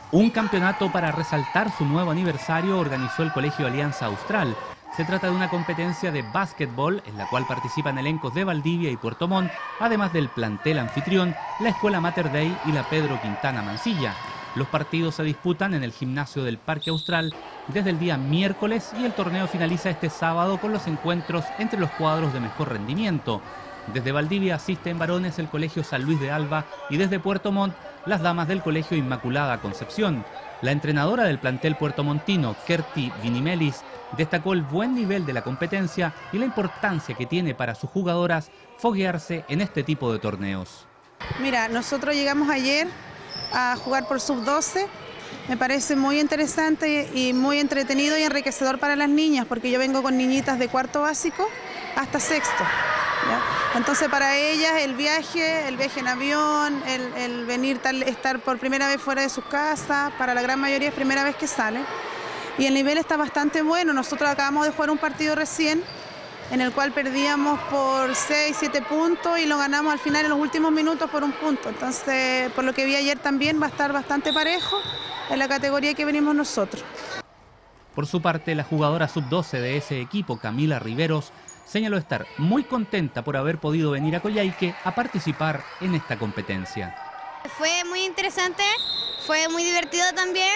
Un campeonato para resaltar su nuevo aniversario organizó el Colegio Alianza Austral. Se trata de una competencia de básquetbol en la cual participan elencos de Valdivia y Puerto Montt, además del plantel anfitrión, la Escuela Mater Dei y la Pedro Quintana Mansilla. Los partidos se disputan en el gimnasio del Parque Austral desde el día miércoles y el torneo finaliza este sábado con los encuentros entre los cuadros de mejor rendimiento. Desde Valdivia asiste en varones el Colegio San Luis de Alba y desde Puerto Montt las damas del Colegio Inmaculada Concepción. La entrenadora del plantel puertomontino, Kerti Vinimelis, destacó el buen nivel de la competencia y la importancia que tiene para sus jugadoras foguearse en este tipo de torneos. Mira, nosotros llegamos ayer a jugar por sub-12. Me parece muy interesante y muy entretenido y enriquecedor para las niñas, porque yo vengo con niñitas de cuarto básico hasta sexto, ¿ya? Entonces para ellas el viaje en avión, el venir, estar por primera vez fuera de sus casas, para la gran mayoría es primera vez que salen. Y el nivel está bastante bueno. Nosotros acabamos de jugar un partido recién, en el cual perdíamos por 6, 7 puntos y lo ganamos al final en los últimos minutos por 1 punto. Entonces, por lo que vi ayer también va a estar bastante parejo en la categoría que venimos nosotros. Por su parte, la jugadora sub-12 de ese equipo, Camila Riveros, señaló estar muy contenta por haber podido venir a Coyhaique a participar en esta competencia. Fue muy interesante, fue muy divertido también.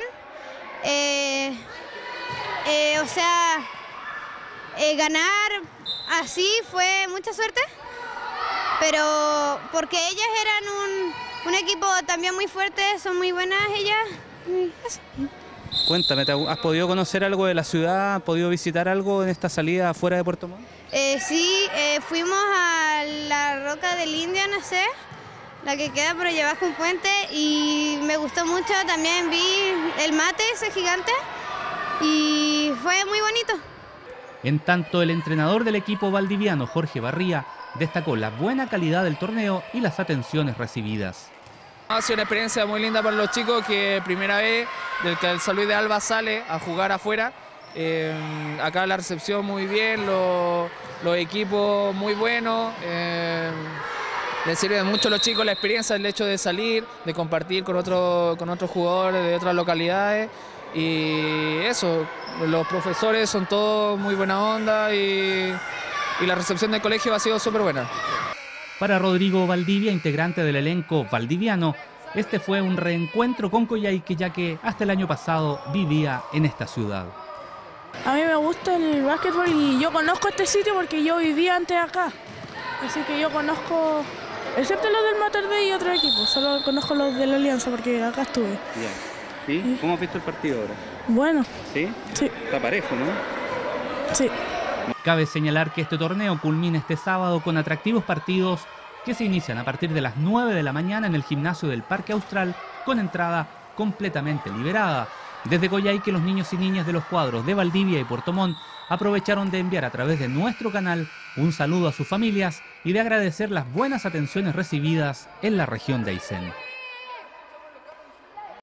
Ganar así fue mucha suerte, pero porque ellas eran un equipo también muy fuerte, son muy buenas ellas. Eso. Cuéntame, ¿has podido conocer algo de la ciudad? ¿Has podido visitar algo en esta salida fuera de Puerto Montt? Sí, fuimos a la Roca del Indio, no sé, la que queda por allá abajo un puente, y me gustó mucho. También vi el mate ese gigante y fue muy bonito. En tanto, el entrenador del equipo valdiviano, Jorge Barría, destacó la buena calidad del torneo y las atenciones recibidas. Ha sido una experiencia muy linda para los chicos, que primera vez del que el San Luis de Alba sale a jugar afuera. Acá la recepción muy bien, los equipos muy buenos. Les sirve mucho a los chicos la experiencia, el hecho de salir, de compartir con otros jugadores de otras localidades. Y eso, los profesores son todos muy buena onda y la recepción del colegio ha sido súper buena. Para Rodrigo Valdivia, integrante del elenco valdiviano, este fue un reencuentro con Coyhaique, ya que hasta el año pasado vivía en esta ciudad. A mí me gusta el básquetbol y yo conozco este sitio porque yo vivía antes acá. Así que yo conozco, excepto los del Mater Dei y otro equipo, solo conozco los de la Alianza porque acá estuve. Yeah. ¿Sí? ¿Cómo has visto el partido ahora? Bueno. ¿Sí? Sí. Está parejo, ¿no? Sí. Cabe señalar que este torneo culmina este sábado con atractivos partidos que se inician a partir de las 9 de la mañana en el gimnasio del Parque Austral, con entrada completamente liberada. Desde Coyhaique, los niños y niñas de los cuadros de Valdivia y Puerto Montt aprovecharon de enviar a través de nuestro canal un saludo a sus familias y de agradecer las buenas atenciones recibidas en la región de Aysén.